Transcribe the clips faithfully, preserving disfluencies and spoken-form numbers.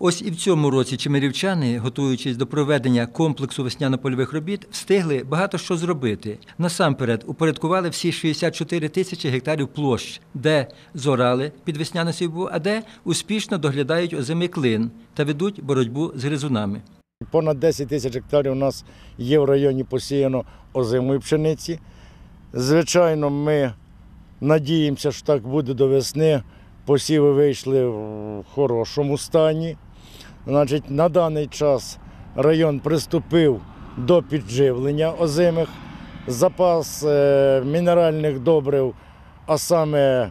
Ось і в цьому році чемерівчани, готуючись до проведення комплексу весняно-польових робіт, встигли багато що зробити. Насамперед, упорядкували всі шістдесят чотири тисячі гектарів площ, де зорали під весняну сівбу, а де успішно доглядають озимий клин та ведуть боротьбу з гризунами. Понад десять тисяч гектарів у нас є в районі посіяно озимої пшениці. Звичайно, ми надіємося, що так буде до весни. Посіви вийшли в хорошому стані. Значить, на даний час район приступив до підживлення озимих. Запас мінеральних добрив, а саме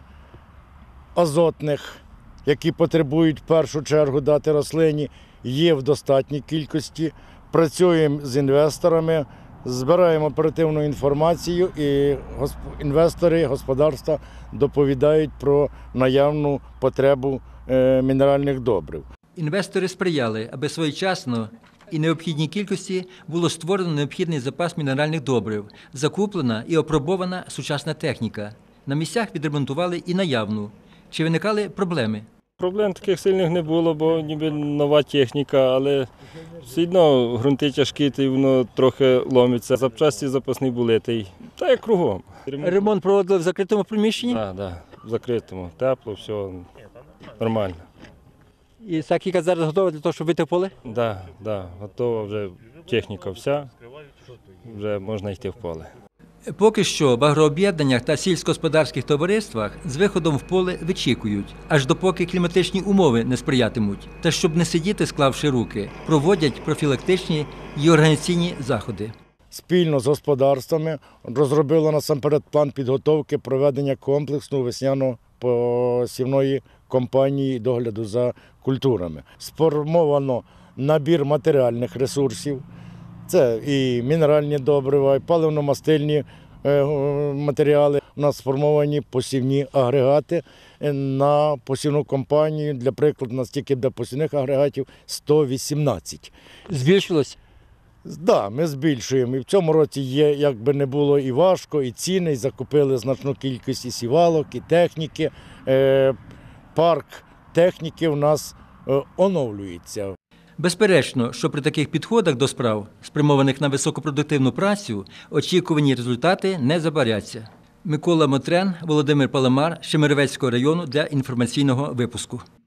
азотних, які потребують в першу чергу дати рослині, є в достатній кількості. Працюємо з інвесторами, збираємо оперативну інформацію і інвестори, господарства доповідають про наявну потребу мінеральних добрив. Інвестори сприяли, аби своєчасно і необхідній кількості було створено необхідний запас мінеральних добрив, закуплена і опробована сучасна техніка. На місцях відремонтували і наявну. Чи виникали проблеми? Проблем таких сильних не було, бо ніби нова техніка, але все одно ґрунти тяжкі, то воно трохи ломиться. Запчасті запасні були, та й та як кругом. Ремонт проводили в закритому приміщенні? Так, так, в закритому. Тепло, все нормально. І техніка зараз готова для того, щоб вийти в поле? Так, да, да, готова вже техніка вся, вже можна йти в поле. Поки що в агрооб'єднаннях та сільськогосподарських товариствах з виходом в поле вичікують, аж допоки кліматичні умови не сприятимуть. Та щоб не сидіти, склавши руки, проводять профілактичні і організаційні заходи. Спільно з господарствами розробили насамперед план підготовки проведення комплексної весняно-посівної кампанії догляду за культурами. Сформовано набір матеріальних ресурсів. Це і мінеральні добрива, і паливно-мастильні матеріали. У нас сформовані посівні агрегати на посівну кампанію. Для прикладу, у нас тільки для посівних агрегатів сто вісімнадцять. Збільшилось? Так, да, ми збільшуємо. І в цьому році є, як би не було, і важко, і ціни, і закупили значну кількість і сівалок, і техніки. Парк техніки у нас оновлюється. Безперечно, що при таких підходах до справ, спрямованих на високопродуктивну працю, очікувані результати не забаряться. Микола Мотрен, Володимир Паламар з Чемеровецького району для інформаційного випуску.